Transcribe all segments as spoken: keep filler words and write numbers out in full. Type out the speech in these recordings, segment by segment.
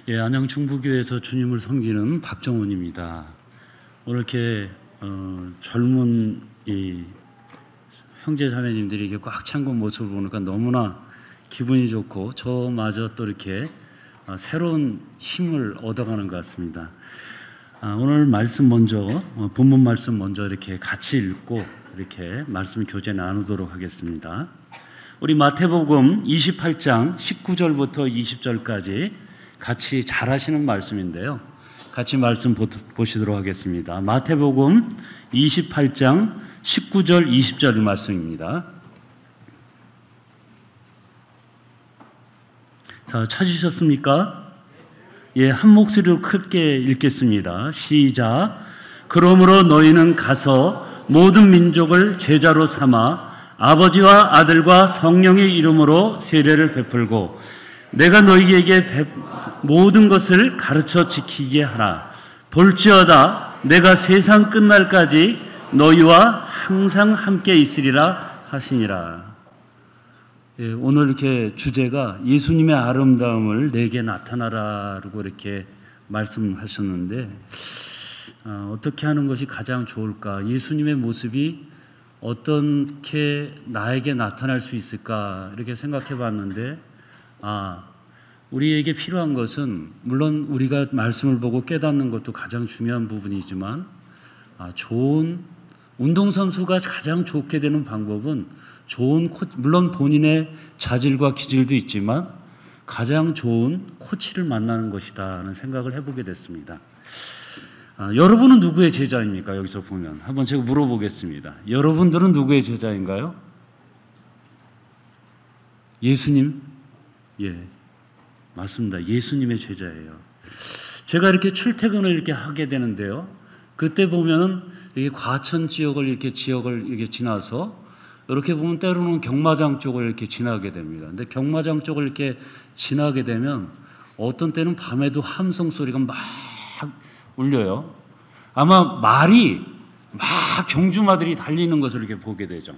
예, 안양 중부교회에서 주님을 섬기는 박정훈입니다. 오늘 이렇게 어, 젊은 이 형제 자매님들이 이렇게 꽉 찬 그 모습을 보니까 너무나 기분이 좋고 저마저 또 이렇게 어, 새로운 힘을 얻어가는 것 같습니다. 아, 오늘 말씀 먼저 어, 본문 말씀 먼저 이렇게 같이 읽고 이렇게 말씀 교제 나누도록 하겠습니다. 우리 마태복음 이십팔 장 십구 절부터 이십 절까지 같이 잘 하시는 말씀인데요. 같이 말씀 보시도록 하겠습니다. 마태복음 이십팔 장 십구 절 이십 절 말씀입니다. 자, 찾으셨습니까? 예, 한 목소리로 크게 읽겠습니다. 시작. 그러므로 너희는 가서 모든 민족을 제자로 삼아 아버지와 아들과 성령의 이름으로 세례를 베풀고 내가 너희에게 모든 것을 가르쳐 지키게 하라. 볼지어다 내가 세상 끝날까지 너희와 항상 함께 있으리라 하시니라. 예, 오늘 이렇게 주제가 예수님의 아름다움을 내게 나타나라고 이렇게 말씀하셨는데 어, 어떻게 하는 것이 가장 좋을까? 예수님의 모습이 어떻게 나에게 나타날 수 있을까? 이렇게 생각해 봤는데 아, 우리에게 필요한 것은 물론 우리가 말씀을 보고 깨닫는 것도 가장 중요한 부분이지만 아, 좋은 운동선수가 가장 좋게 되는 방법은 좋은 코, 물론 본인의 자질과 기질도 있지만 가장 좋은 코치를 만나는 것이다 하는 생각을 해보게 됐습니다. 아, 여러분은 누구의 제자입니까? 여기서 보면 한번 제가 물어보겠습니다. 여러분들은 누구의 제자인가요? 예수님? 예, 맞습니다. 예수님의 제자예요. 제가 이렇게 출퇴근을 이렇게 하게 되는데요. 그때 보면은 이게 과천 지역을 이렇게 지역을 이렇게 지나서 이렇게 보면 때로는 경마장 쪽을 이렇게 지나게 됩니다. 근데 경마장 쪽을 이렇게 지나게 되면 어떤 때는 밤에도 함성 소리가 막 울려요. 아마 말이 막 경주마들이 달리는 것을 이렇게 보게 되죠.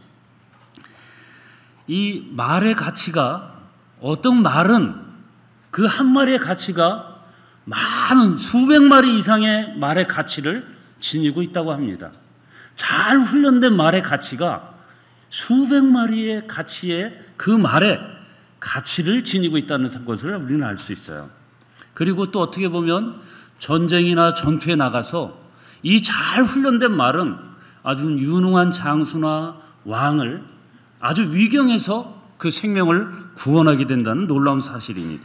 이 말의 가치가 어떤 말은 그 한 마리의 가치가 많은 수백 마리 이상의 말의 가치를 지니고 있다고 합니다. 잘 훈련된 말의 가치가 수백 마리의 가치의 그 말의 가치를 지니고 있다는 것을 우리는 알 수 있어요. 그리고 또 어떻게 보면 전쟁이나 전투에 나가서 이 잘 훈련된 말은 아주 유능한 장수나 왕을 아주 위경해서 그 생명을 구원하게 된다는 놀라운 사실입니다.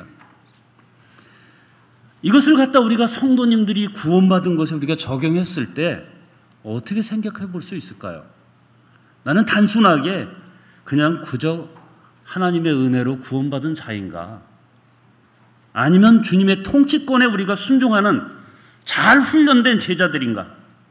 이것을 갖다 우리가 성도님들이 구원받은 것을 우리가 적용했을 때 어떻게 생각해 볼 수 있을까요? 나는 단순하게 그냥 그저 하나님의 은혜로 구원받은 자인가? 아니면 주님의 통치권에 우리가 순종하는 잘 훈련된 제자들인가?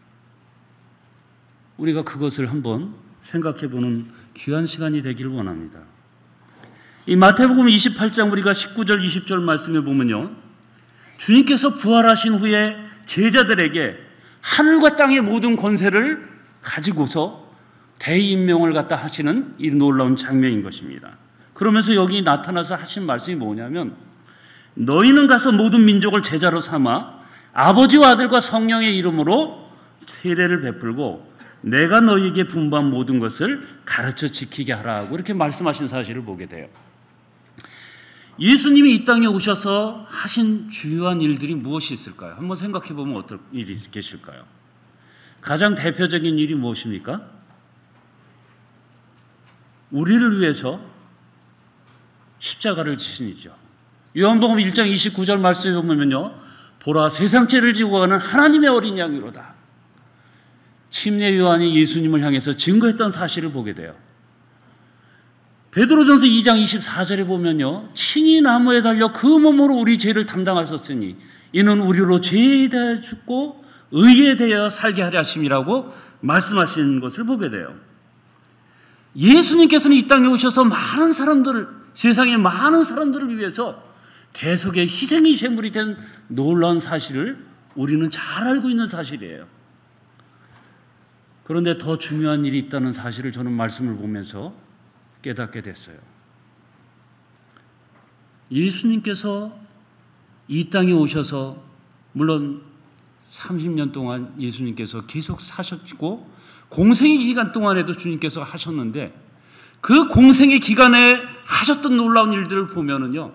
우리가 그것을 한번 생각해 보는 귀한 시간이 되기를 원합니다. 이 마태복음 이십팔 장 우리가 십구 절 이십 절 말씀에 보면요. 주님께서 부활하신 후에 제자들에게 하늘과 땅의 모든 권세를 가지고서 대임명을 갖다 하시는 이 놀라운 장면인 것입니다. 그러면서 여기 나타나서 하신 말씀이 뭐냐면 너희는 가서 모든 민족을 제자로 삼아 아버지와 아들과 성령의 이름으로 세례를 베풀고 내가 너희에게 분부한 모든 것을 가르쳐 지키게 하라고 이렇게 말씀하신 사실을 보게 돼요. 예수님이 이 땅에 오셔서 하신 주요한 일들이 무엇이 있을까요? 한번 생각해 보면 어떤 일이 계실까요? 가장 대표적인 일이 무엇입니까? 우리를 위해서 십자가를 지신 일이죠. 요한복음 일 장 이십구 절 말씀에 보면요. 보라 세상 죄를 지고 가는 하나님의 어린 양이로다. 침례 요한이 예수님을 향해서 증거했던 사실을 보게 돼요. 베드로전서 이 장 이십사 절에 보면요. 친히 나무에 달려 그 몸으로 우리 죄를 담당하셨으니 이는 우리로 죄에 대하여 죽고 의에 대하여 살게 하려 하심이라고 말씀하신 것을 보게 돼요. 예수님께서는 이 땅에 오셔서 많은 사람들을 세상의 많은 사람들을 위해서 대속의 희생이 제물이 된 놀라운 사실을 우리는 잘 알고 있는 사실이에요. 그런데 더 중요한 일이 있다는 사실을 저는 말씀을 보면서 깨닫게 됐어요. 예수님께서 이 땅에 오셔서 물론 삼십 년 동안 예수님께서 계속 사셨고 공생의 기간 동안에도 주님께서 하셨는데 그 공생의 기간에 하셨던 놀라운 일들을 보면은요,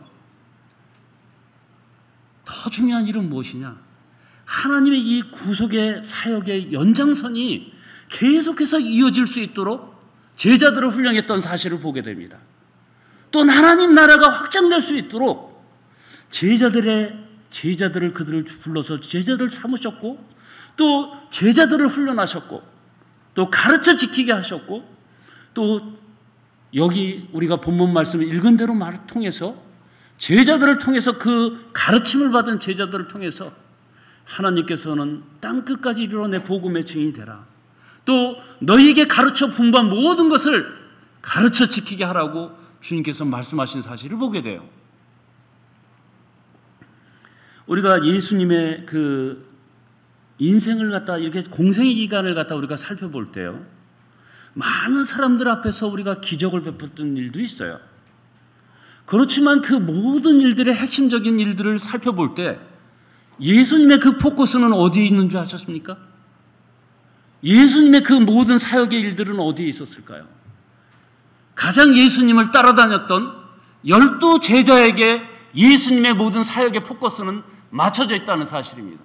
더 중요한 일은 무엇이냐? 하나님의 이 구속의 사역의 연장선이 계속해서 이어질 수 있도록 제자들을 훈련했던 사실을 보게 됩니다. 또 하나님 나라가 확장될 수 있도록 제자들의 제자들을 그들을 불러서 제자들을 삼으셨고 또 제자들을 훈련하셨고 또 가르쳐 지키게 하셨고 또 여기 우리가 본문 말씀을 읽은 대로 말을 통해서 제자들을 통해서 그 가르침을 받은 제자들을 통해서 하나님께서는 땅끝까지 이르러 내 복음의 증인이 되라. 또 너희에게 가르쳐 분부한 모든 것을 가르쳐 지키게 하라고 주님께서 말씀하신 사실을 보게 돼요. 우리가 예수님의 그 인생을 갖다 이렇게 공생의 기간을 갖다 우리가 살펴볼 때요, 많은 사람들 앞에서 우리가 기적을 베풀던 일도 있어요. 그렇지만 그 모든 일들의 핵심적인 일들을 살펴볼 때 예수님의 그 포커스는 어디에 있는 줄 아셨습니까? 예수님의 그 모든 사역의 일들은 어디에 있었을까요? 가장 예수님을 따라다녔던 열두 제자에게 예수님의 모든 사역의 포커스는 맞춰져 있다는 사실입니다.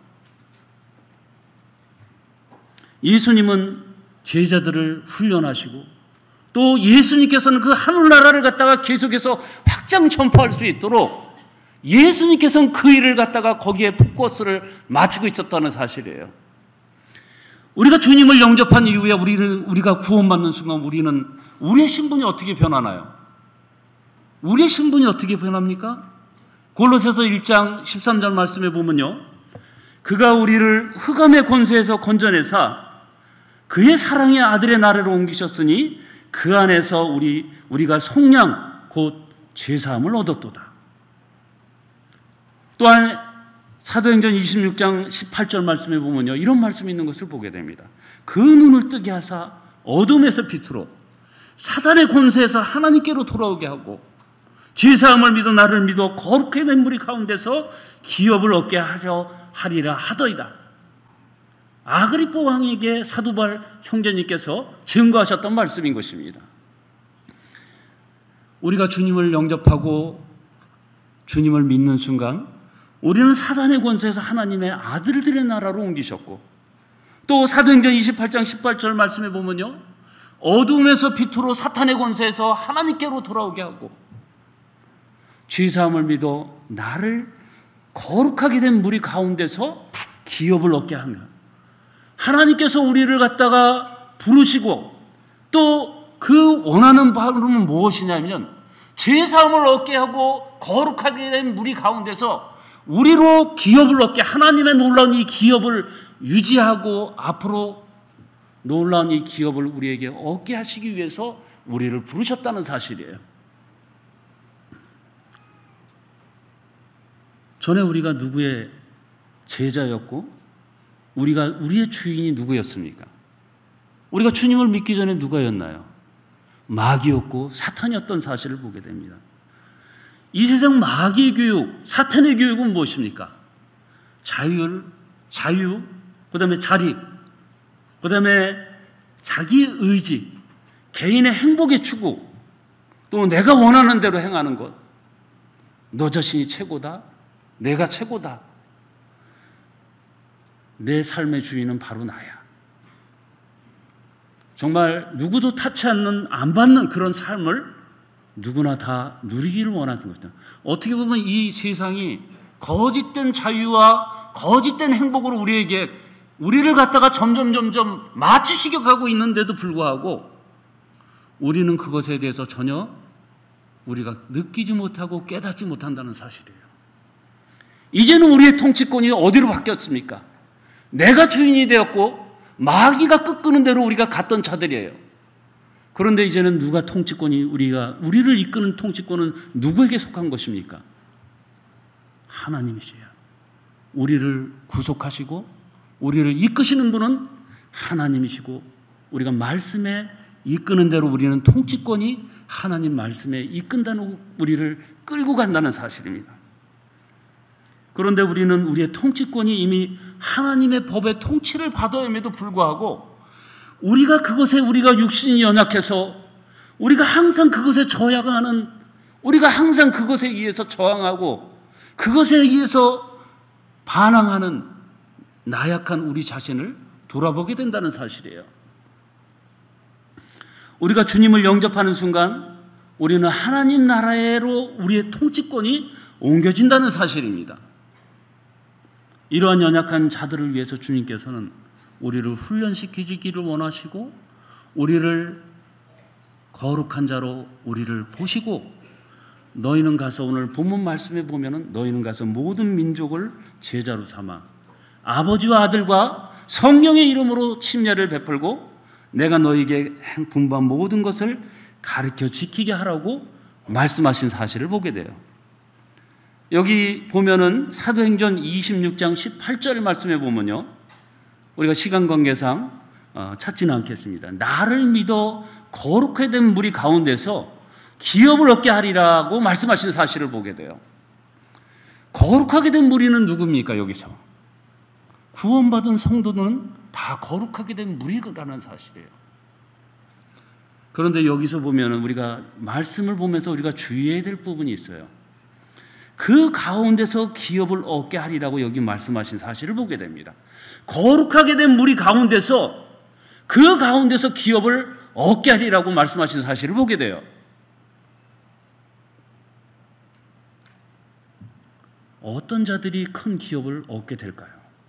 예수님은 제자들을 훈련하시고 또 예수님께서는 그 하늘나라를 갖다가 계속해서 확장 전파할 수 있도록 예수님께서는 그 일을 갖다가 거기에 포커스를 맞추고 있었다는 사실이에요. 우리가 주님을 영접한 이후에 우리는, 우리가 구원받는 순간 우리는 우리의 신분이 어떻게 변하나요? 우리의 신분이 어떻게 변합니까? 골로새서 일 장 십삼 절 말씀에 보면요, 그가 우리를 흑암의 권세에서 건져내사 그의 사랑의 아들의 나라로 옮기셨으니 그 안에서 우리, 우리가 속량 곧 죄사함을 얻었도다. 또한 사도행전 이십육 장 십팔 절 말씀에 보면요, 이런 말씀이 있는 것을 보게 됩니다. 그 눈을 뜨게 하사 어둠에서 빛으로 사단의 권세에서 하나님께로 돌아오게 하고 죄사함을 믿어 나를 믿어 거룩해 된 무리 가운데서 기업을 얻게 하려 하리라 하더이다. 아그리빠 왕에게 사도바울 형제님께서 증거하셨던 말씀인 것입니다. 우리가 주님을 영접하고 주님을 믿는 순간 우리는 사단의 권세에서 하나님의 아들들의 나라로 옮기셨고 또 사도행전 이십팔 장 십팔 절 말씀에 보면요, 어두움에서 빛으로 사탄의 권세에서 하나님께로 돌아오게 하고 죄사함을 믿어 나를 거룩하게 된 무리 가운데서 기업을 얻게 하며 하나님께서 우리를 갖다가 부르시고 또 그 원하는 바는 무엇이냐면 죄사함을 얻게 하고 거룩하게 된 무리 가운데서 우리로 기업을 얻게, 하나님의 놀라운 이 기업을 유지하고 앞으로 놀라운 이 기업을 우리에게 얻게 하시기 위해서 우리를 부르셨다는 사실이에요. 전에 우리가 누구의 제자였고 우리가 우리의 주인이 누구였습니까? 우리가 주님을 믿기 전에 누가였나요? 마귀였고 사탄이었던 사실을 보게 됩니다. 이 세상 마귀의 교육, 사탄의 교육은 무엇입니까? 자율, 자유, 그 다음에 자립, 그 다음에 자기의 의지, 개인의 행복의 추구, 또 내가 원하는 대로 행하는 것, 너 자신이 최고다, 내가 최고다, 내 삶의 주인은 바로 나야. 정말 누구도 타치 않는, 안 받는 그런 삶을 누구나 다 누리기를 원하는 것이다. 어떻게 보면 이 세상이 거짓된 자유와 거짓된 행복으로 우리에게 우리를 갖다가 점점 점점 마취시켜 가고 있는데도 불구하고 우리는 그것에 대해서 전혀 우리가 느끼지 못하고 깨닫지 못한다는 사실이에요. 이제는 우리의 통치권이 어디로 바뀌었습니까? 내가 주인이 되었고 마귀가 끄끄는 대로 우리가 갔던 자들이에요. 그런데 이제는 누가 통치권이, 우리가 우리를 이끄는 통치권은 누구에게 속한 것입니까? 하나님이시요. 우리를 구속하시고 우리를 이끄시는 분은 하나님이시고 우리가 말씀에 이끄는 대로 우리는 통치권이 하나님 말씀에 이끈다는, 우리를 끌고 간다는 사실입니다. 그런데 우리는 우리의 통치권이 이미 하나님의 법의 통치를 받아옴에도 불구하고 우리가 그것에 우리가 육신이 연약해서 우리가 항상 그것에 저항하는, 우리가 항상 그것에 의해서 저항하고 그것에 의해서 반항하는 나약한 우리 자신을 돌아보게 된다는 사실이에요. 우리가 주님을 영접하는 순간 우리는 하나님 나라로 우리의 통치권이 옮겨진다는 사실입니다. 이러한 연약한 자들을 위해서 주님께서는 우리를 훈련시키기를 원하시고 우리를 거룩한 자로 우리를 보시고 너희는 가서, 오늘 본문 말씀에 보면은 너희는 가서 모든 민족을 제자로 삼아 아버지와 아들과 성령의 이름으로 침례를 베풀고 내가 너희에게 분부한 모든 것을 가르쳐 지키게 하라고 말씀하신 사실을 보게 돼요. 여기 보면은 사도행전 이십육 장 십팔 절 말씀에 보면요, 우리가 시간 관계상 찾지는 않겠습니다. 나를 믿어 거룩하게 된 무리 가운데서 기업을 얻게 하리라고 말씀하신 사실을 보게 돼요. 거룩하게 된 무리는 누굽니까? 여기서 구원받은 성도는 다 거룩하게 된 무리라는 사실이에요. 그런데 여기서 보면은 우리가 말씀을 보면서 우리가 주의해야 될 부분이 있어요. 그 가운데서 기업을 얻게 하리라고 여기 말씀하신 사실을 보게 됩니다. 거룩하게 된 무리 가운데서, 그 가운데서 기업을 얻게 하리라고 말씀하신 사실을 보게 돼요. 어떤 자들이 큰 기업을 얻게 될까요?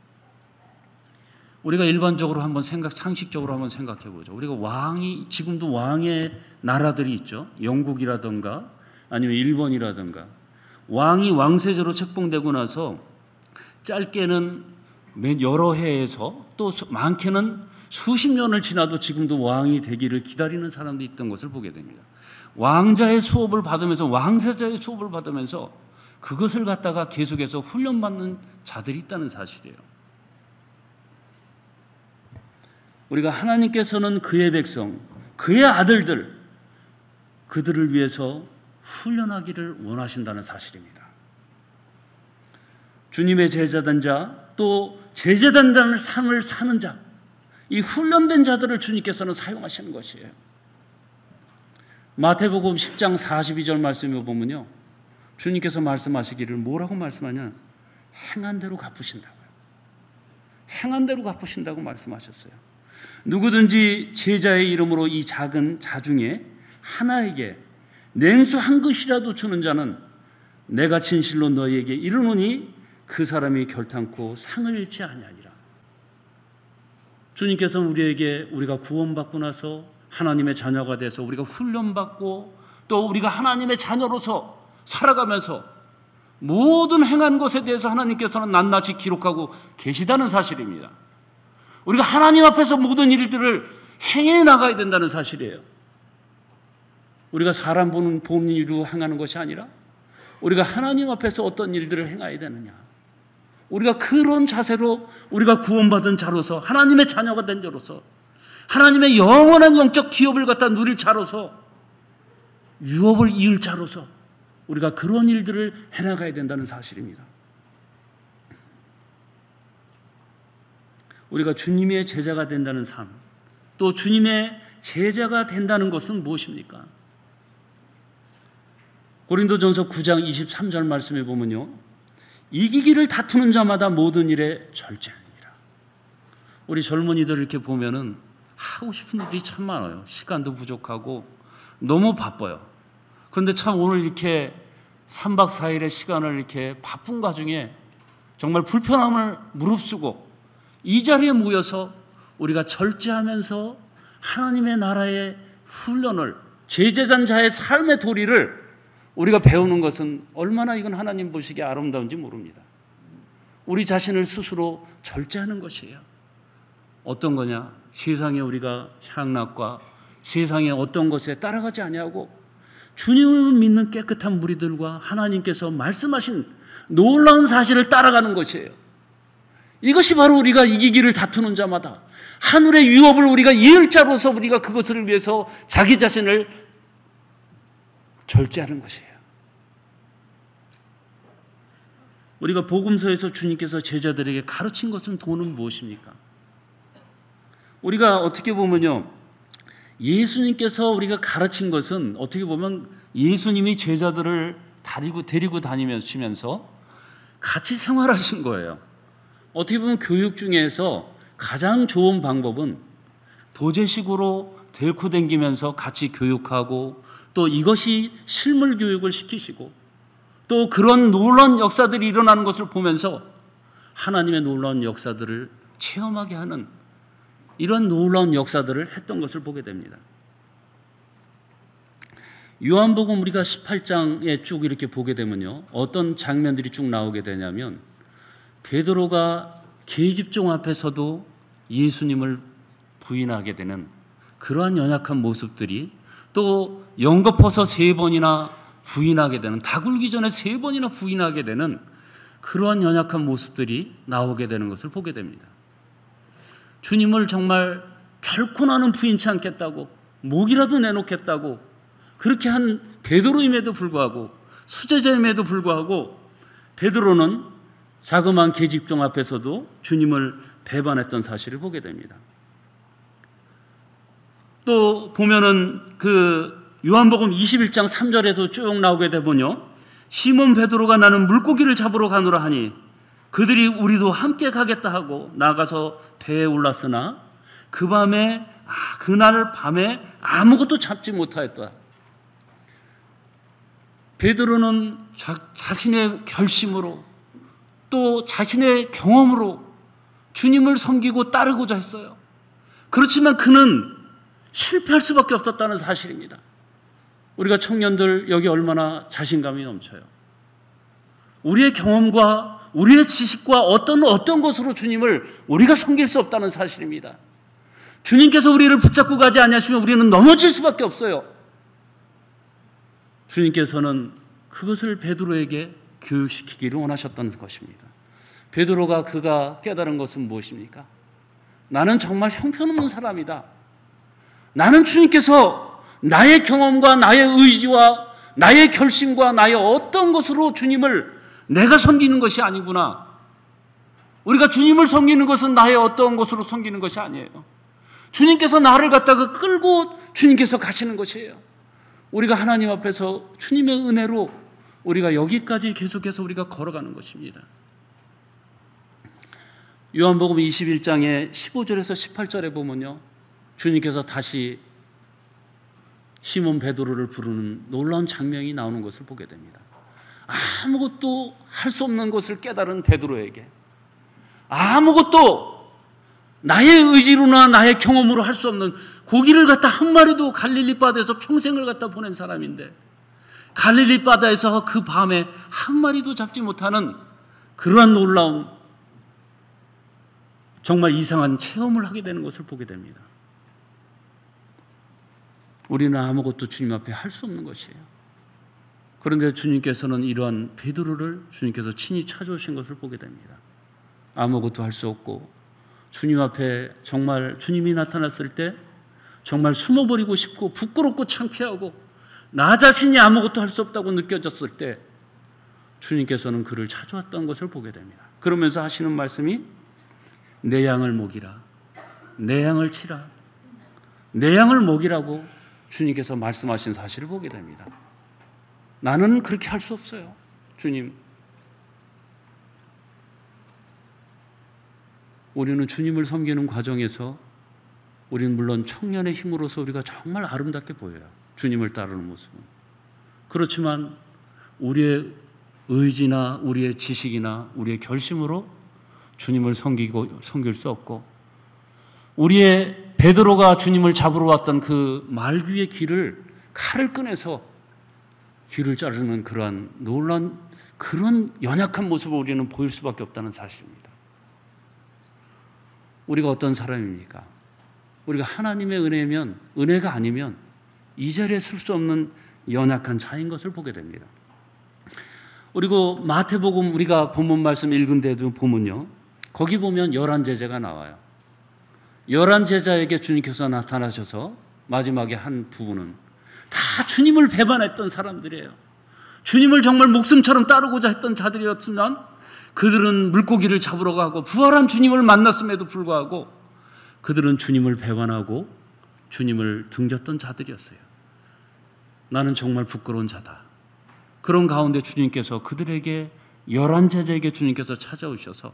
우리가 일반적으로 한번 생각, 상식적으로 한번 생각해 보죠. 우리가 왕이, 지금도 왕의 나라들이 있죠. 영국이라든가 아니면 일본이라든가. 왕이 왕세제로 책봉되고 나서 짧게는 여러 해에서 또 많게는 수십 년을 지나도 지금도 왕이 되기를 기다리는 사람도 있던 것을 보게 됩니다. 왕자의 수업을 받으면서, 왕세자의 수업을 받으면서 그것을 갖다가 계속해서 훈련받는 자들이 있다는 사실이에요. 우리가 하나님께서는 그의 백성, 그의 아들들, 그들을 위해서 훈련하기를 원하신다는 사실입니다. 주님의 제자된 자, 또 제자된 삶을 사는 자, 이 훈련된 자들을 주님께서는 사용하시는 것이에요. 마태복음 십 장 사십이 절 말씀을 보면요, 주님께서 말씀하시기를 뭐라고 말씀하냐? 행한 대로 갚으신다고요. 행한 대로 갚으신다고 말씀하셨어요. 누구든지 제자의 이름으로 이 작은 자 중에 하나에게 냉수 한 그릇이라도 주는 자는 내가 진실로 너희에게 이르노니 그 사람이 결탄코 상을 잃지 아니하리라. 주님께서는 우리에게, 우리가 구원받고 나서 하나님의 자녀가 돼서 우리가 훈련받고 또 우리가 하나님의 자녀로서 살아가면서 모든 행한 것에 대해서 하나님께서는 낱낱이 기록하고 계시다는 사실입니다. 우리가 하나님 앞에서 모든 일들을 행해 나가야 된다는 사실이에요. 우리가 사람 보는 보는 일로 행하는 것이 아니라 우리가 하나님 앞에서 어떤 일들을 행해야 되느냐. 우리가 그런 자세로 우리가 구원받은 자로서, 하나님의 자녀가 된 자로서, 하나님의 영원한 영적 기업을 갖다 누릴 자로서, 유업을 이을 자로서 우리가 그런 일들을 해나가야 된다는 사실입니다. 우리가 주님의 제자가 된다는 삶, 또 주님의 제자가 된다는 것은 무엇입니까? 고린도전서 구 장 이십삼 절 말씀에 보면요, 이기기를 다투는 자마다 모든 일에 절제하니라. 우리 젊은이들 이렇게 보면은 하고 싶은 일이 참 많아요. 시간도 부족하고 너무 바빠요. 그런데 참 오늘 이렇게 삼 박 사 일의 시간을 이렇게 바쁜 와중에 정말 불편함을 무릅쓰고 이 자리에 모여서 우리가 절제하면서 하나님의 나라의 훈련을, 제자된 자의 삶의 도리를 우리가 배우는 것은 얼마나 이건 하나님 보시기에 아름다운지 모릅니다. 우리 자신을 스스로 절제하는 것이에요. 어떤 거냐? 세상에 우리가 향락과 세상의 어떤 것에 따라가지 아니하고 주님을 믿는 깨끗한 무리들과 하나님께서 말씀하신 놀라운 사실을 따라가는 것이에요. 이것이 바로 우리가 이기기를 다투는 자마다 하늘의 유업을 우리가 이을 자로서 우리가 그것을 위해서 자기 자신을 절제하는 것이에요. 우리가 복음서에서 주님께서 제자들에게 가르친 것은 도는 무엇입니까? 우리가 어떻게 보면요, 예수님께서 우리가 가르친 것은 어떻게 보면 예수님이 제자들을 데리고, 데리고 다니면서 같이 생활하신 거예요. 어떻게 보면 교육 중에서 가장 좋은 방법은 도제식으로 데리고 다니면서 같이 교육하고, 또 이것이 실물 교육을 시키시고, 또 그런 놀라운 역사들이 일어나는 것을 보면서 하나님의 놀라운 역사들을 체험하게 하는 이런 놀라운 역사들을 했던 것을 보게 됩니다. 요한복음 우리가 십팔 장에 쭉 이렇게 보게 되면요, 어떤 장면들이 쭉 나오게 되냐면 베드로가 계집종 앞에서도 예수님을 부인하게 되는 그러한 연약한 모습들이, 또 연거퍼서 세 번이나 부인하게 되는, 다 굴기 전에 세 번이나 부인하게 되는 그러한 연약한 모습들이 나오게 되는 것을 보게 됩니다. 주님을 정말 결코 나는 부인치 않겠다고, 목이라도 내놓겠다고 그렇게 한 베드로임에도 불구하고, 수제자임에도 불구하고 베드로는 자그마한 계집종 앞에서도 주님을 배반했던 사실을 보게 됩니다. 또 보면은 그 요한복음 이십일 장 삼 절에도 쭉 나오게 되면요, 시몬 베드로가 나는 물고기를 잡으러 가노라 하니 그들이 우리도 함께 가겠다 하고 나가서 배에 올랐으나 그 밤에 아, 그날 밤에 아무것도 잡지 못하였다. 베드로는 자, 자신의 결심으로 또 자신의 경험으로 주님을 섬기고 따르고자 했어요. 그렇지만 그는 실패할 수밖에 없었다는 사실입니다. 우리가 청년들 여기 얼마나 자신감이 넘쳐요. 우리의 경험과 우리의 지식과 어떤 어떤 것으로 주님을 우리가 섬길 수 없다는 사실입니다. 주님께서 우리를 붙잡고 가지 않으시면 우리는 넘어질 수밖에 없어요. 주님께서는 그것을 베드로에게 교육시키기를 원하셨던 것입니다. 베드로가 그가 깨달은 것은 무엇입니까? 나는 정말 형편없는 사람이다. 나는 주님께서 나의 경험과 나의 의지와 나의 결심과 나의 어떤 것으로 주님을 내가 섬기는 것이 아니구나. 우리가 주님을 섬기는 것은 나의 어떤 것으로 섬기는 것이 아니에요. 주님께서 나를 갖다가 끌고 주님께서 가시는 것이에요. 우리가 하나님 앞에서 주님의 은혜로 우리가 여기까지 계속해서 우리가 걸어가는 것입니다. 요한복음 이십일 장의 십오 절에서 십팔 절에 보면요, 주님께서 다시 시몬 베드로를 부르는 놀라운 장면이 나오는 것을 보게 됩니다. 아무것도 할 수 없는 것을 깨달은 베드로에게, 아무것도 나의 의지로나 나의 경험으로 할 수 없는, 고기를 갖다 한 마리도 갈릴리 바다에서 평생을 갖다 보낸 사람인데 갈릴리 바다에서 그 밤에 한 마리도 잡지 못하는 그러한 놀라운, 정말 이상한 체험을 하게 되는 것을 보게 됩니다. 우리는 아무것도 주님 앞에 할 수 없는 것이에요. 그런데 주님께서는 이러한 베드로를 주님께서 친히 찾아오신 것을 보게 됩니다. 아무것도 할 수 없고 주님 앞에 정말 주님이 나타났을 때 정말 숨어버리고 싶고 부끄럽고 창피하고 나 자신이 아무것도 할 수 없다고 느껴졌을 때 주님께서는 그를 찾아왔던 것을 보게 됩니다. 그러면서 하시는 말씀이 내 양을 먹이라, 내 양을 치라, 내 양을 먹이라고 주님께서 말씀하신 사실을 보게 됩니다. 나는 그렇게 할 수 없어요. 주님, 우리는 주님을 섬기는 과정에서 우리는 물론 청년의 힘으로서 우리가 정말 아름답게 보여요. 주님을 따르는 모습은. 그렇지만 우리의 의지나 우리의 지식이나 우리의 결심으로 주님을 섬기고 섬길 수 없고, 우리의 베드로가 주님을 잡으러 왔던 그 말귀의 귀를 칼을 꺼내서 귀를 자르는 그러한 놀라운 그런 연약한 모습을 우리는 보일 수밖에 없다는 사실입니다. 우리가 어떤 사람입니까? 우리가 하나님의 은혜면, 은혜가 아니면 이 자리에 쓸 수 없는 연약한 자인 것을 보게 됩니다. 그리고 마태복음 우리가 본문 말씀 읽은 데도 보면요, 거기 보면 열한 제자가 나와요. 열한 제자에게 주님께서 나타나셔서 마지막에 한 부분은 다 주님을 배반했던 사람들이에요. 주님을 정말 목숨처럼 따르고자 했던 자들이었지만 그들은 물고기를 잡으러 가고 부활한 주님을 만났음에도 불구하고 그들은 주님을 배반하고 주님을 등졌던 자들이었어요. 나는 정말 부끄러운 자다. 그런 가운데 주님께서 그들에게 열한 제자에게 주님께서 찾아오셔서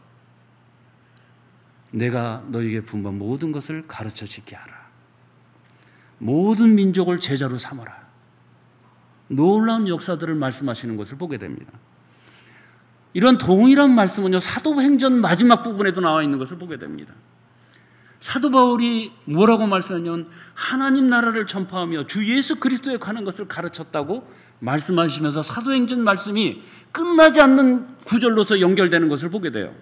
내가 너에게 분부한 모든 것을 가르쳐 지게 하라. 모든 민족을 제자로 삼아라. 놀라운 역사들을 말씀하시는 것을 보게 됩니다. 이런 동일한 말씀은요, 사도행전 마지막 부분에도 나와 있는 것을 보게 됩니다. 사도 바울이 뭐라고 말씀하냐면 하나님 나라를 전파하며 주 예수 그리스도에 관한 것을 가르쳤다고 말씀하시면서 사도행전 말씀이 끝나지 않는 구절로서 연결되는 것을 보게 돼요.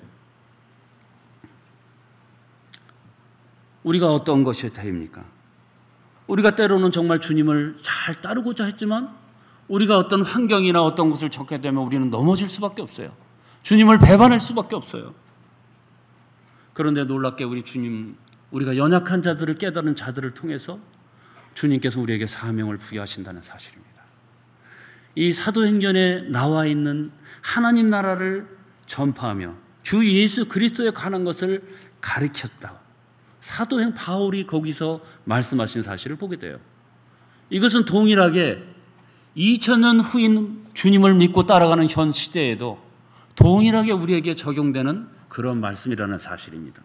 우리가 어떤 것이 다입니까? 우리가 때로는 정말 주님을 잘 따르고자 했지만 우리가 어떤 환경이나 어떤 것을 겪게 되면 우리는 넘어질 수밖에 없어요. 주님을 배반할 수밖에 없어요. 그런데 놀랍게 우리 주님, 우리가 연약한 자들을 깨달은 자들을 통해서 주님께서 우리에게 사명을 부여하신다는 사실입니다. 이 사도행전에 나와 있는 하나님 나라를 전파하며 주 예수 그리스도에 관한 것을 가르쳤다. 사도행 바울이 거기서 말씀하신 사실을 보게 돼요. 이것은 동일하게 이천 년 후인 주님을 믿고 따라가는 현 시대에도 동일하게 우리에게 적용되는 그런 말씀이라는 사실입니다.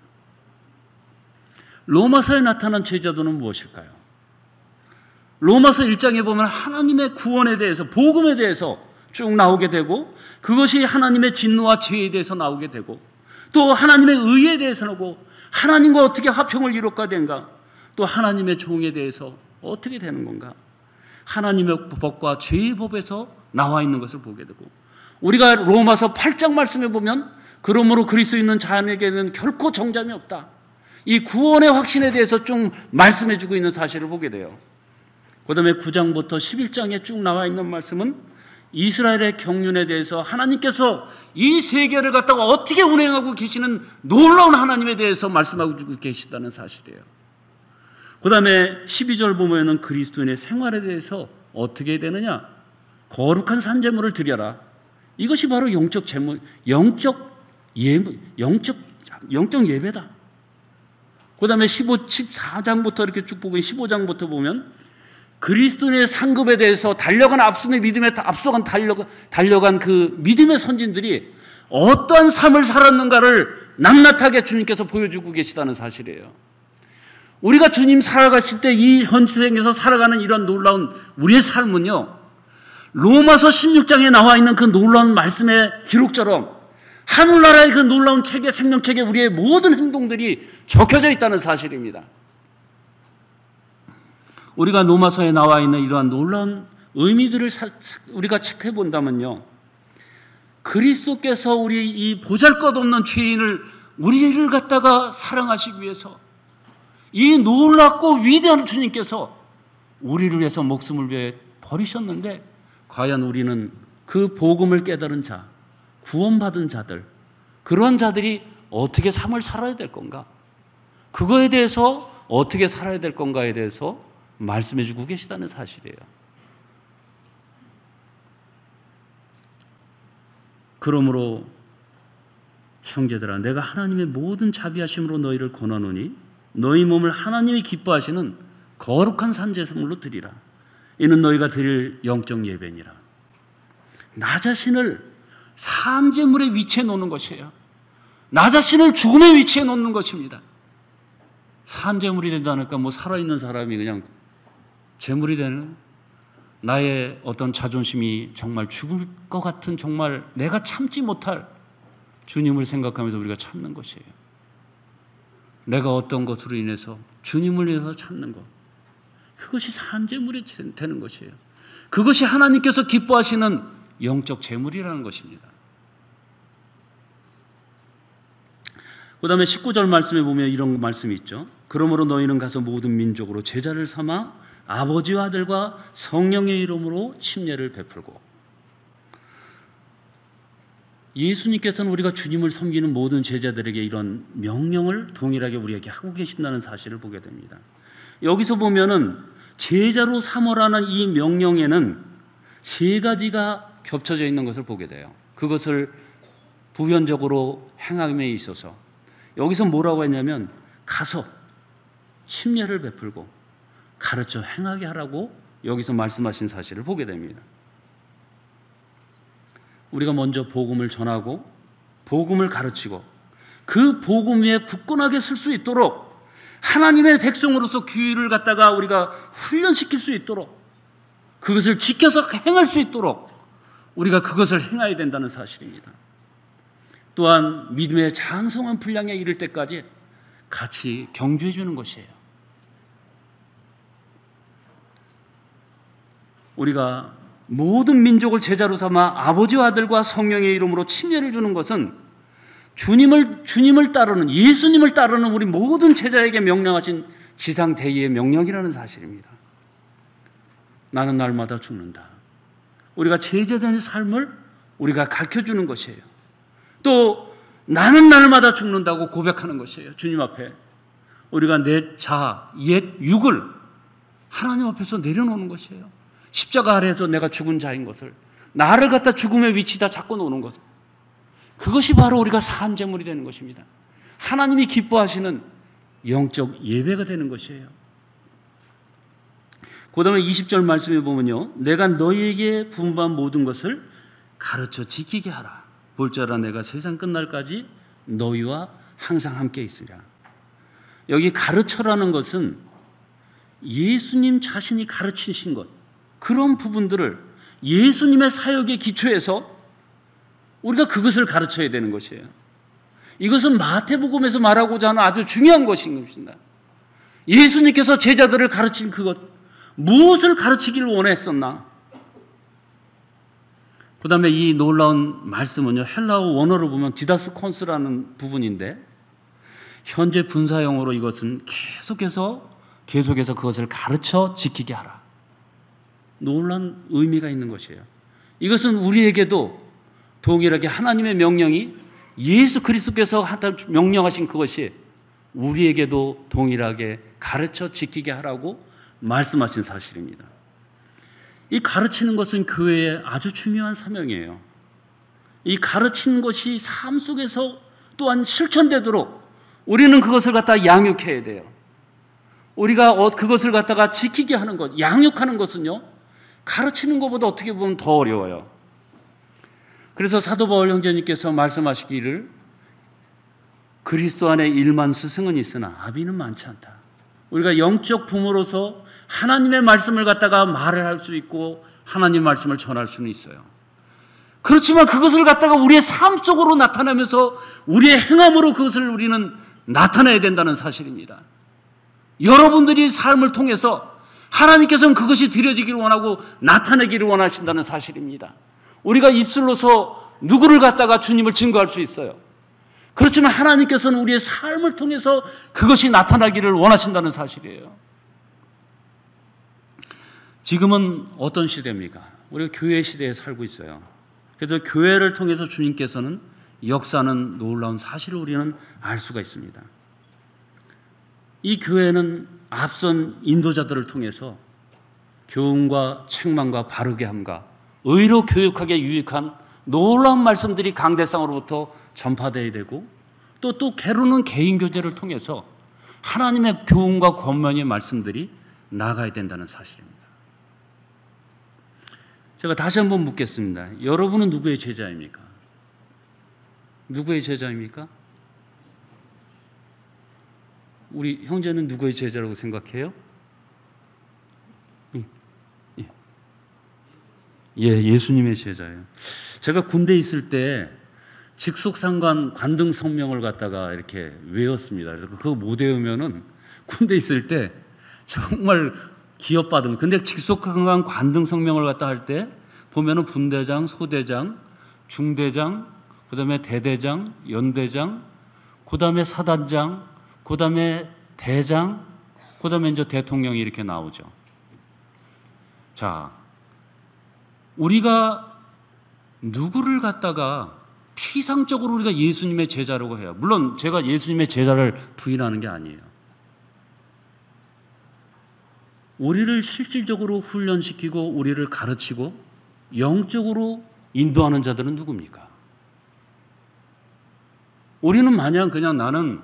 로마서에 나타난 제자도는 무엇일까요? 로마서 일 장에 보면 하나님의 구원에 대해서, 복음에 대해서 쭉 나오게 되고 그것이 하나님의 진노와 죄에 대해서 나오게 되고 또 하나님의 의에 대해서 나오고 하나님과 어떻게 화평을 이룰까 된가, 또 하나님의 종에 대해서 어떻게 되는 건가, 하나님의 법과 죄의 법에서 나와 있는 것을 보게 되고 우리가 로마서 팔 장 말씀에 보면 그러므로 그리스도 있는 자에게는 결코 정잠이 없다. 이 구원의 확신에 대해서 좀 말씀해 주고 있는 사실을 보게 돼요. 그 다음에 구 장부터 십일 장에 쭉 나와 있는 말씀은 이스라엘의 경륜에 대해서 하나님께서 이 세계를 갖다가 어떻게 운행하고 계시는 놀라운 하나님에 대해서 말씀하고 계시다는 사실이에요. 그 다음에 십이 절 보면은 그리스도인의 생활에 대해서 어떻게 되느냐, 거룩한 산제물을 드려라. 이것이 바로 영적 제물, 영적 예배, 영적, 영적 예배다. 그 다음에 십오, 십사 장부터 이렇게 쭉 보면 십오 장부터 보면 그리스도인의 상급에 대해서 달려간 앞서의 믿음에 앞서간 달려간, 달려간 그 믿음의 선진들이 어떠한 삶을 살았는가를 낱낱하게 주님께서 보여주고 계시다는 사실이에요. 우리가 주님 살아가실 때 이 현세상에서 살아가는 이런 놀라운 우리의 삶은요, 로마서 십육 장에 나와 있는 그 놀라운 말씀의 기록처럼 하늘나라의 그 놀라운 책의 생명책에 우리의 모든 행동들이 적혀져 있다는 사실입니다. 우리가 로마서에 나와 있는 이러한 놀라운 의미들을 우리가 체크해 본다면요, 그리스도께서 우리 이 보잘것없는 죄인을 우리를 갖다가 사랑하시기 위해서 이 놀랍고 위대한 주님께서 우리를 위해서 목숨을 위해 버리셨는데 과연 우리는 그 복음을 깨달은 자, 구원받은 자들, 그런 자들이 어떻게 삶을 살아야 될 건가, 그거에 대해서 어떻게 살아야 될 건가에 대해서 말씀해 주고 계시다는 사실이에요. 그러므로 형제들아, 내가 하나님의 모든 자비하심으로 너희를 권하노니 너희 몸을 하나님이 기뻐하시는 거룩한 산제물로 드리라. 이는 너희가 드릴 영적 예배니라. 나 자신을 산제물에 위치해 놓는 것이에요. 나 자신을 죽음에 위치해 놓는 것입니다. 산제물이 된다니까 뭐 살아있는 사람이 그냥 제물이 되는, 나의 어떤 자존심이 정말 죽을 것 같은, 정말 내가 참지 못할 주님을 생각하면서 우리가 참는 것이에요. 내가 어떤 것으로 인해서 주님을 위해서 참는 것, 그것이 산제물이 되는 것이에요. 그것이 하나님께서 기뻐하시는 영적 제물이라는 것입니다. 그 다음에 십구 절 말씀에 보면 이런 말씀이 있죠. 그러므로 너희는 가서 모든 민족으로 제자를 삼아 아버지와 아들과 성령의 이름으로 침례를 베풀고. 예수님께서는 우리가 주님을 섬기는 모든 제자들에게 이런 명령을 동일하게 우리에게 하고 계신다는 사실을 보게 됩니다. 여기서 보면은 제자로 삼으라는 이 명령에는 세 가지가 겹쳐져 있는 것을 보게 돼요. 그것을 부연적으로 행함에 있어서 여기서 뭐라고 했냐면 가서 침례를 베풀고 가르쳐 행하게 하라고 여기서 말씀하신 사실을 보게 됩니다. 우리가 먼저 복음을 전하고 복음을 가르치고 그 복음 위에 굳건하게 설 수 있도록 하나님의 백성으로서 규율을 갖다가 우리가 훈련시킬 수 있도록 그것을 지켜서 행할 수 있도록 우리가 그것을 행해야 된다는 사실입니다. 또한 믿음의 장성한 분량에 이를 때까지 같이 경주해 주는 것이에요. 우리가 모든 민족을 제자로 삼아 아버지와 아들과 성령의 이름으로 침례를 주는 것은 주님을, 주님을 따르는, 예수님을 따르는 우리 모든 제자에게 명령하신 지상 대의의 명령이라는 사실입니다. 나는 날마다 죽는다. 우리가 제자된 삶을 우리가 가르쳐주는 것이에요. 또 나는 날마다 죽는다고 고백하는 것이에요. 주님 앞에 우리가 내 자, 옛 육을 하나님 앞에서 내려놓는 것이에요. 십자가 아래에서 내가 죽은 자인 것을, 나를 갖다 죽음의 위치에다 잡고 노는 것, 그것이 바로 우리가 산제물이 되는 것입니다. 하나님이 기뻐하시는 영적 예배가 되는 것이에요. 그 다음에 이십 절 말씀에 보면요, 내가 너희에게 분부한 모든 것을 가르쳐 지키게 하라. 볼자라 내가 세상 끝날까지 너희와 항상 함께 있으리라. 여기 가르쳐라는 것은 예수님 자신이 가르치신 것, 그런 부분들을 예수님의 사역에 기초해서 우리가 그것을 가르쳐야 되는 것이에요. 이것은 마태복음에서 말하고자 하는 아주 중요한 것인 것입니다. 예수님께서 제자들을 가르친 그것, 무엇을 가르치기를 원했었나? 그 다음에 이 놀라운 말씀은요, 헬라어 원어로 보면 디다스콘스라는 부분인데, 현재 분사형으로 이것은 계속해서 계속해서 그것을 가르쳐 지키게 하라. 놀라운 의미가 있는 것이에요. 이것은 우리에게도 동일하게 하나님의 명령이 예수 그리스도께서 명령하신 그것이 우리에게도 동일하게 가르쳐 지키게 하라고 말씀하신 사실입니다. 이 가르치는 것은 교회의 아주 중요한 사명이에요. 이 가르치는 것이 삶 속에서 또한 실천되도록 우리는 그것을 갖다 양육해야 돼요. 우리가 그것을 갖다가 지키게 하는 것, 양육하는 것은요, 가르치는 것보다 어떻게 보면 더 어려워요. 그래서 사도 바울 형제님께서 말씀하시기를 그리스도 안에 일만 스승은 있으나 아비는 많지 않다. 우리가 영적 부모로서 하나님의 말씀을 갖다가 말을 할 수 있고 하나님의 말씀을 전할 수는 있어요. 그렇지만 그것을 갖다가 우리의 삶 속으로 나타내면서 우리의 행함으로 그것을 우리는 나타내야 된다는 사실입니다. 여러분들이 삶을 통해서 하나님께서는 그것이 드려지기를 원하고 나타내기를 원하신다는 사실입니다. 우리가 입술로서 누구를 갖다가 주님을 증거할 수 있어요. 그렇지만 하나님께서는 우리의 삶을 통해서 그것이 나타나기를 원하신다는 사실이에요. 지금은 어떤 시대입니까? 우리가 교회 시대에 살고 있어요. 그래서 교회를 통해서 주님께서는 역사는 놀라운 사실을 우리는 알 수가 있습니다. 이 교회는 앞선 인도자들을 통해서 교훈과 책망과 바르게 함과 의로 교육하게 유익한 놀라운 말씀들이 강대상으로부터 전파되어야 되고 또, 또 개로는 개인 교제를 통해서 하나님의 교훈과 권면의 말씀들이 나가야 된다는 사실입니다. 제가 다시 한번 묻겠습니다. 여러분은 누구의 제자입니까? 누구의 제자입니까? 우리 형제는 누구의 제자라고 생각해요? 예, 예, 예수님의 제자예요. 제가 군대에 있을 때 직속상관 관등 성명을 갖다가 이렇게 외웠습니다. 그래서 그거 못 외우면은 군대에 있을 때 정말 기업받은. 근데 직속상관 관등 성명을 갖다 할 때 보면은 분대장, 소대장, 중대장, 그 다음에 대대장, 연대장, 그 다음에 사단장, 그 다음에 대장, 그 다음에 이제 대통령이 이렇게 나오죠. 자, 우리가 누구를 갖다가 피상적으로 우리가 예수님의 제자라고 해요. 물론 제가 예수님의 제자를 부인하는 게 아니에요. 우리를 실질적으로 훈련시키고 우리를 가르치고 영적으로 인도하는 자들은 누굽니까? 우리는 마냥 그냥 나는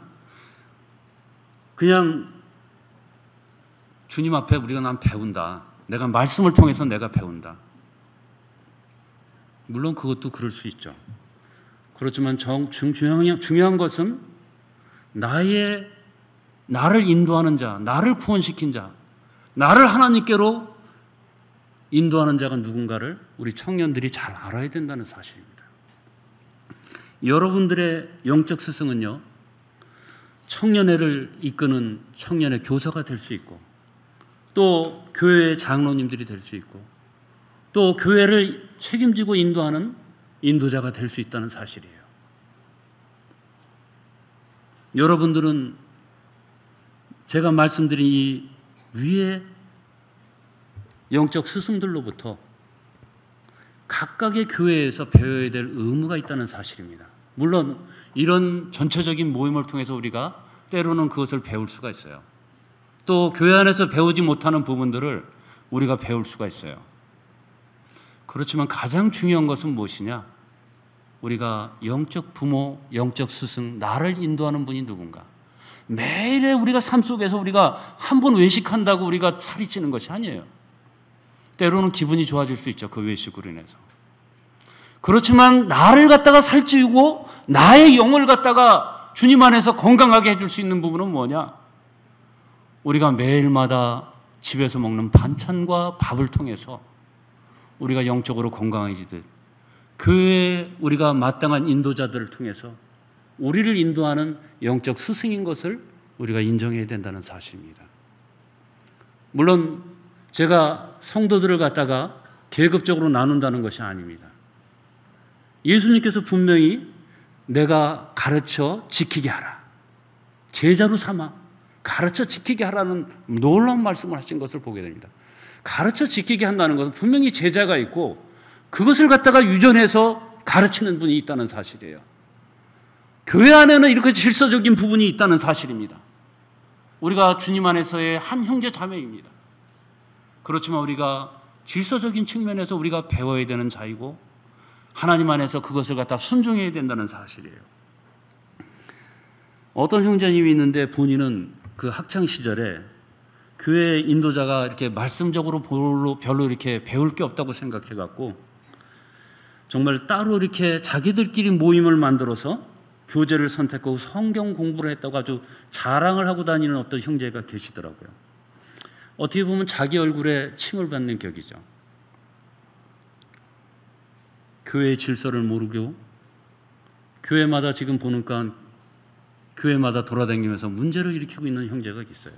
그냥 주님 앞에 우리가 난 배운다. 내가 말씀을 통해서 내가 배운다. 물론 그것도 그럴 수 있죠. 그렇지만 정, 중, 중요한, 중요한 것은 나의 나를 인도하는 자, 나를 구원시킨 자, 나를 하나님께로 인도하는 자가 누군가를 우리 청년들이 잘 알아야 된다는 사실입니다. 여러분들의 영적 스승은요, 청년회를 이끄는 청년의 교사가 될 수 있고, 또 교회의 장로님들이 될 수 있고, 또 교회를 책임지고 인도하는 인도자가 될 수 있다는 사실이에요. 여러분들은 제가 말씀드린 이 위에 영적 스승들로부터 각각의 교회에서 배워야 될 의무가 있다는 사실입니다. 물론 이런 전체적인 모임을 통해서 우리가 때로는 그것을 배울 수가 있어요. 또 교회 안에서 배우지 못하는 부분들을 우리가 배울 수가 있어요. 그렇지만 가장 중요한 것은 무엇이냐? 우리가 영적 부모, 영적 스승, 나를 인도하는 분이 누군가? 매일의 우리가 삶 속에서 우리가 한 번 외식한다고 우리가 살이 찌는 것이 아니에요. 때로는 기분이 좋아질 수 있죠. 그 외식으로 인해서. 그렇지만 나를 갖다가 살찌우고 나의 영을 갖다가 주님 안에서 건강하게 해줄 수 있는 부분은 뭐냐? 우리가 매일마다 집에서 먹는 반찬과 밥을 통해서 우리가 영적으로 건강해지듯 교회에 우리가 마땅한 인도자들을 통해서 우리를 인도하는 영적 스승인 것을 우리가 인정해야 된다는 사실입니다. 물론 제가 성도들을 갖다가 계급적으로 나눈다는 것이 아닙니다. 예수님께서 분명히 내가 가르쳐 지키게 하라, 제자로 삼아 가르쳐 지키게 하라는 놀라운 말씀을 하신 것을 보게 됩니다. 가르쳐 지키게 한다는 것은 분명히 제자가 있고 그것을 갖다가 유전해서 가르치는 분이 있다는 사실이에요. 교회 안에는 이렇게 질서적인 부분이 있다는 사실입니다. 우리가 주님 안에서의 한 형제 자매입니다. 그렇지만 우리가 질서적인 측면에서 우리가 배워야 되는 자이고 하나님 안에서 그것을 갖다 순종해야 된다는 사실이에요. 어떤 형제님이 있는데 본인은 그 학창 시절에 교회 인도자가 이렇게 말씀적으로 별로, 별로 이렇게 배울 게 없다고 생각해 갖고 정말 따로 이렇게 자기들끼리 모임을 만들어서 교재를 선택하고 성경 공부를 했다고 아주 자랑을 하고 다니는 어떤 형제가 계시더라고요. 어떻게 보면 자기 얼굴에 침을 뱉는 격이죠. 교회의 질서를 모르고 교회마다 지금 보니까 교회마다 돌아다니면서 문제를 일으키고 있는 형제가 있어요.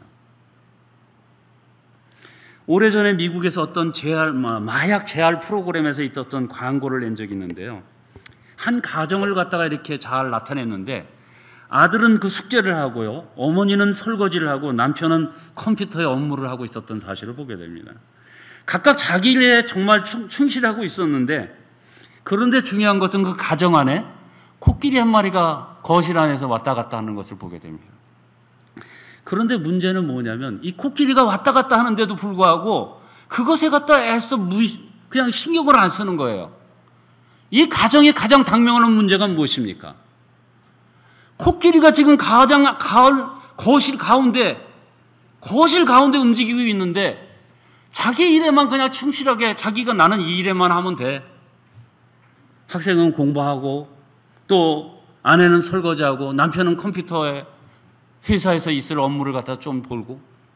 오래전에 미국에서 어떤 재활, 마약 재활 프로그램에서 있었던 광고를 낸 적이 있는데요. 한 가정을 갖다가 이렇게 잘 나타냈는데 아들은 그 숙제를 하고요, 어머니는 설거지를 하고 남편은 컴퓨터에 업무를 하고 있었던 사실을 보게 됩니다. 각각 자기 일에 정말 충실하고 있었는데, 그런데 중요한 것은 그 가정 안에 코끼리 한 마리가 거실 안에서 왔다 갔다 하는 것을 보게 됩니다. 그런데 문제는 뭐냐면 이 코끼리가 왔다 갔다 하는데도 불구하고 그것에 갖다 애써 무의, 그냥 신경을 안 쓰는 거예요. 이 가정의 가장 당면하는 문제가 무엇입니까? 코끼리가 지금 가장 가을, 거실 가운데 거실 가운데 움직이고 있는데 자기 일에만 그냥 충실하게 자기가 나는 이 일에만 하면 돼. 학생은 공부하고 또 아내는 설거지하고 남편은 컴퓨터에 회사에서 있을 업무를 갖다 좀 볼고.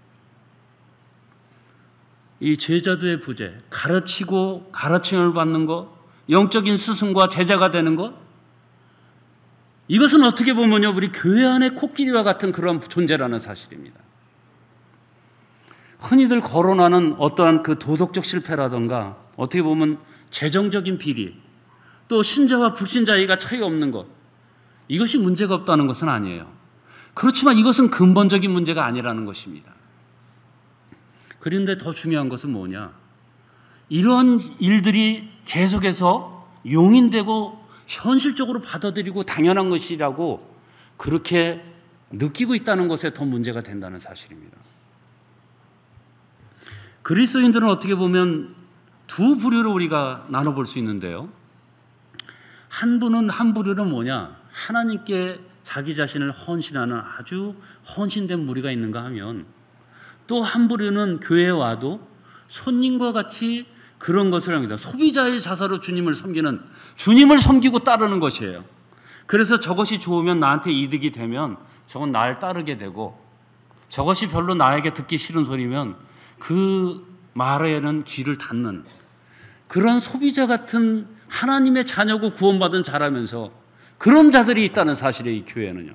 이 제자도의 부재, 가르치고 가르침을 받는 것, 영적인 스승과 제자가 되는 것, 이것은 어떻게 보면요, 우리 교회 안의 코끼리와 같은 그런 존재라는 사실입니다. 흔히들 거론하는 어떠한 그 도덕적 실패라든가 어떻게 보면 재정적인 비리, 또 신자와 불신자가 차이 없는 것, 이것이 문제가 없다는 것은 아니에요. 그렇지만 이것은 근본적인 문제가 아니라는 것입니다. 그런데 더 중요한 것은 뭐냐? 이러한 일들이 계속해서 용인되고 현실적으로 받아들이고 당연한 것이라고 그렇게 느끼고 있다는 것에 더 문제가 된다는 사실입니다. 그리스도인들은 어떻게 보면 두 부류로 우리가 나눠볼 수 있는데요. 한 분은 한 부류는 뭐냐? 하나님께 자기 자신을 헌신하는 아주 헌신된 무리가 있는가 하면, 또 한 부류는 교회에 와도 손님과 같이 그런 것을 합니다. 소비자의 자세로 주님을 섬기는, 주님을 섬기고 따르는 것이에요. 그래서 저것이 좋으면 나한테 이득이 되면 저건 날 따르게 되고, 저것이 별로 나에게 듣기 싫은 소리면 그 말에는 귀를 닫는 그런 소비자 같은 하나님의 자녀고 구원받은 자라면서 그런 자들이 있다는 사실이에요, 이 교회는요.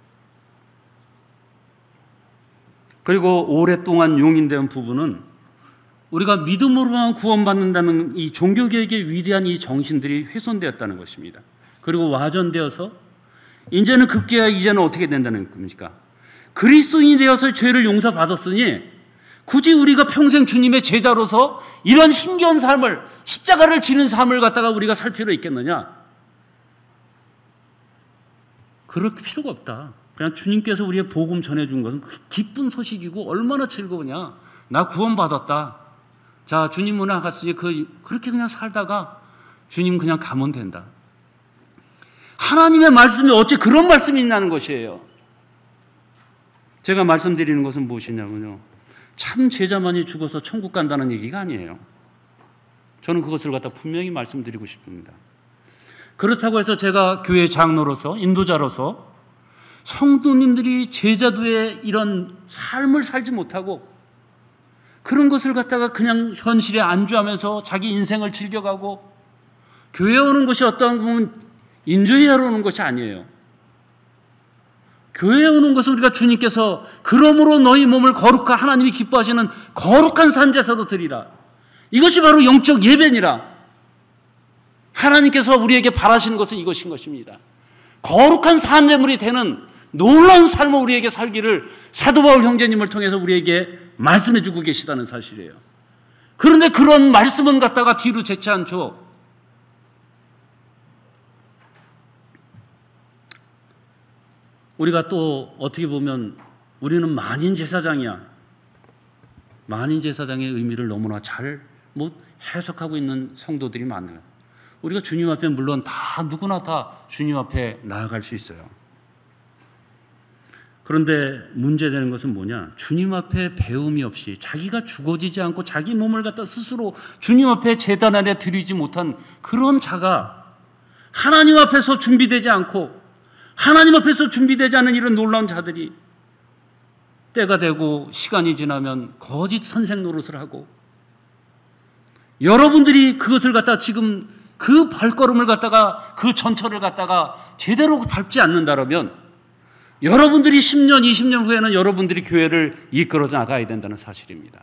그리고 오랫동안 용인된 부분은 우리가 믿음으로만 구원받는다는 이 종교개혁의 위대한 이 정신들이 훼손되었다는 것입니다. 그리고 와전되어서 이제는 급기야 이제는 어떻게 된다는 겁니까? 그리스도인이 되어서 죄를 용서받았으니 굳이 우리가 평생 주님의 제자로서 이런 힘겨운 삶을, 십자가를 지는 삶을 갖다가 우리가 살 필요 있겠느냐? 그럴 필요가 없다. 그냥 주님께서 우리의 복음 전해준 것은 기쁜 소식이고 얼마나 즐거우냐. 나 구원받았다. 자, 주님 문에 갔으니 그, 그렇게 그냥 살다가 주님 그냥 가면 된다. 하나님의 말씀이 어째 그런 말씀이 있냐는 것이에요. 제가 말씀드리는 것은 무엇이냐면요, 참 제자만이 죽어서 천국 간다는 얘기가 아니에요. 저는 그것을 갖다 분명히 말씀드리고 싶습니다. 그렇다고 해서 제가 교회 장로로서, 인도자로서 성도님들이 제자도의 이런 삶을 살지 못하고 그런 것을 갖다가 그냥 현실에 안주하면서 자기 인생을 즐겨가고, 교회에 오는 것이 어떤 보면 인조이하러 오는 것이 아니에요. 교회에 오는 것은 우리가 주님께서 그러므로 너희 몸을 거룩한, 하나님이 기뻐하시는 거룩한 산제사로 드리라. 이것이 바로 영적 예배니라. 하나님께서 우리에게 바라시는 것은 이것인 것입니다. 거룩한 산제물이 되는 놀라운 삶을 우리에게 살기를 사도 바울 형제님을 통해서 우리에게 말씀해 주고 계시다는 사실이에요. 그런데 그런 말씀은 갖다가 뒤로 제치 않죠. 우리가 또 어떻게 보면 우리는 만인 제사장이야. 만인 제사장의 의미를 너무나 잘 뭐 해석하고 있는 성도들이 많아요. 우리가 주님 앞에 물론 다 누구나 다 주님 앞에 나아갈 수 있어요. 그런데 문제되는 것은 뭐냐? 주님 앞에 배움이 없이 자기가 죽어지지 않고 자기 몸을 갖다 스스로 주님 앞에 제단 안에 드리지 못한 그런 자가 하나님 앞에서 준비되지 않고, 하나님 앞에서 준비되지 않은 이런 놀라운 자들이 때가 되고 시간이 지나면 거짓 선생 노릇을 하고, 여러분들이 그것을 갖다가 지금 그 발걸음을 갖다가 그 전철을 갖다가 제대로 밟지 않는다면 여러분들이 십 년, 이십 년 후에는 여러분들이 교회를 이끌어 나가야 된다는 사실입니다.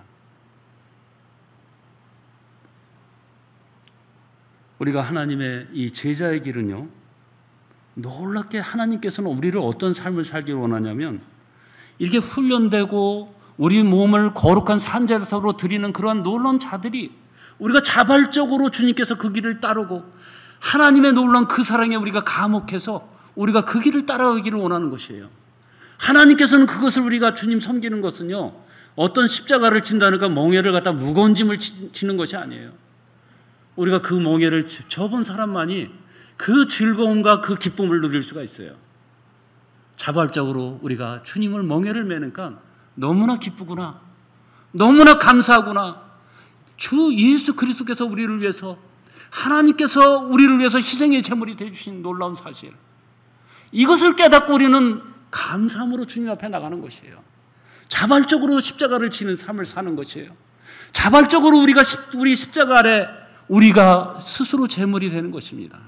우리가 하나님의 이 제자의 길은요, 놀랍게 하나님께서는 우리를 어떤 삶을 살기를 원하냐면, 이렇게 훈련되고 우리 몸을 거룩한 산제사로 드리는 그러한 놀라운 자들이 우리가 자발적으로 주님께서 그 길을 따르고 하나님의 놀라운 그 사랑에 우리가 감옥해서 우리가 그 길을 따라가기를 원하는 것이에요. 하나님께서는 그것을 우리가 주님 섬기는 것은요, 어떤 십자가를 진다니까 멍에를 갖다 무거운 짐을 지는 것이 아니에요. 우리가 그 멍에를 접은 사람만이 그 즐거움과 그 기쁨을 누릴 수가 있어요. 자발적으로 우리가 주님을 멍에를 매니까 너무나 기쁘구나, 너무나 감사하구나. 주 예수 그리스도께서 우리를 위해서, 하나님께서 우리를 위해서 희생의 제물이 되어주신 놀라운 사실, 이것을 깨닫고 우리는 감사함으로 주님 앞에 나가는 것이에요. 자발적으로 십자가를 지는 삶을 사는 것이에요. 자발적으로 우리가 우리 십자가 아래 우리가 스스로 제물이 되는 것입니다.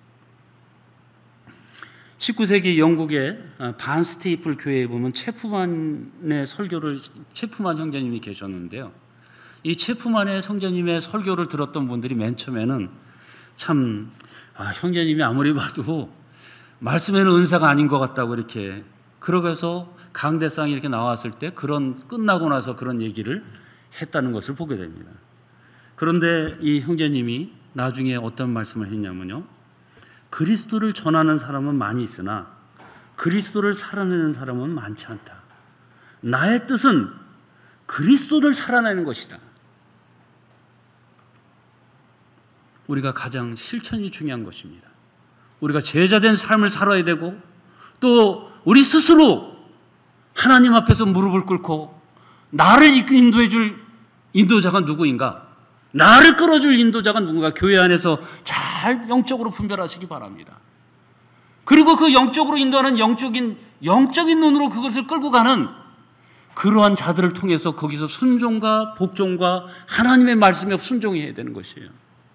십구 세기 영국의 반 스테이플 교회에 보면 체프만의 설교를, 체프만 형제님이 계셨는데요, 이 체프만의 성자님의 설교를 들었던 분들이 맨 처음에는 참, 아, 형제님이 아무리 봐도 말씀에는 은사가 아닌 것 같다고 이렇게, 그러고서 강대상이 이렇게 나왔을 때 그런, 끝나고 나서 그런 얘기를 했다는 것을 보게 됩니다. 그런데 이 형제님이 나중에 어떤 말씀을 했냐면요, 그리스도를 전하는 사람은 많이 있으나 그리스도를 살아내는 사람은 많지 않다. 나의 뜻은 그리스도를 살아내는 것이다. 우리가 가장 실천이 중요한 것입니다. 우리가 제자된 삶을 살아야 되고 또 우리 스스로 하나님 앞에서 무릎을 꿇고 나를 인도해 줄 인도자가 누구인가? 나를 끌어줄 인도자가 누군가? 교회 안에서 잘 영적으로 분별하시기 바랍니다. 그리고 그 영적으로 인도하는 영적인, 영적인 눈으로 그것을 끌고 가는 그러한 자들을 통해서 거기서 순종과 복종과 하나님의 말씀에 순종해야 되는 것이에요.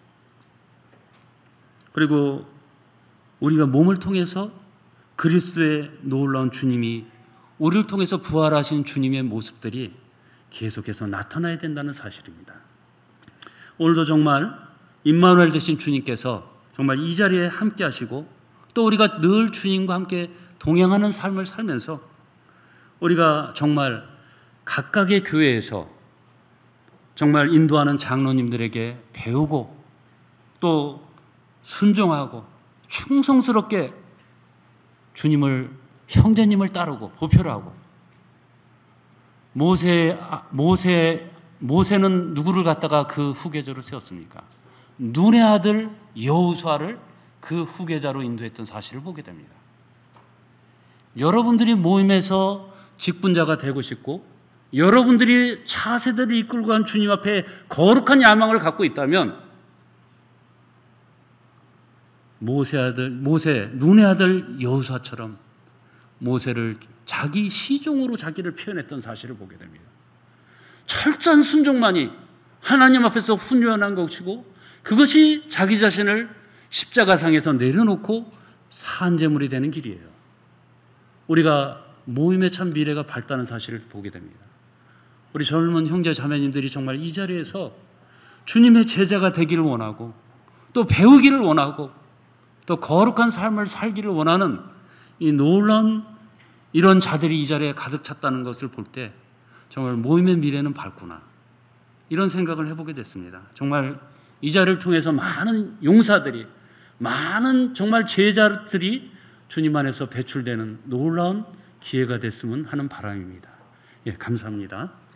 그리고 우리가 몸을 통해서 그리스도의 놀라운 주님이 우리를 통해서 부활하신 주님의 모습들이 계속해서 나타나야 된다는 사실입니다. 오늘도 정말 임마누엘 되신 주님께서 정말 이 자리에 함께 하시고 또 우리가 늘 주님과 함께 동행하는 삶을 살면서 우리가 정말 각각의 교회에서 정말 인도하는 장로님들에게 배우고 또 순종하고 충성스럽게 주님을, 형제님을 따르고 보표를 하고 모세, 모세, 모세는 누구를 갖다가 그 후계자로 세웠습니까? 눈의 아들 여호수아를 그 후계자로 인도했던 사실을 보게 됩니다. 여러분들이 모임에서 직분자가 되고 싶고 여러분들이 차세대를 이끌고 간 주님 앞에 거룩한 야망을 갖고 있다면 모세 아들, 모세, 눈의 아들 여호수아처럼 모세를 자기 시종으로 자기를 표현했던 사실을 보게 됩니다. 철저한 순종만이 하나님 앞에서 훈련한 것이고 그것이 자기 자신을 십자가상에서 내려놓고 산제물이 되는 길이에요. 우리가 모임의 참 미래가 밝다는 사실을 보게 됩니다. 우리 젊은 형제 자매님들이 정말 이 자리에서 주님의 제자가 되기를 원하고 또 배우기를 원하고 또 거룩한 삶을 살기를 원하는 이 놀라운 이런 자들이 이 자리에 가득 찼다는 것을 볼 때 정말 모임의 미래는 밝구나 이런 생각을 해보게 됐습니다. 정말 이 자리를 통해서 많은 용사들이 많은 정말 제자들이 주님 안에서 배출되는 놀라운 기회가 됐으면 하는 바람입니다. 예, 감사합니다.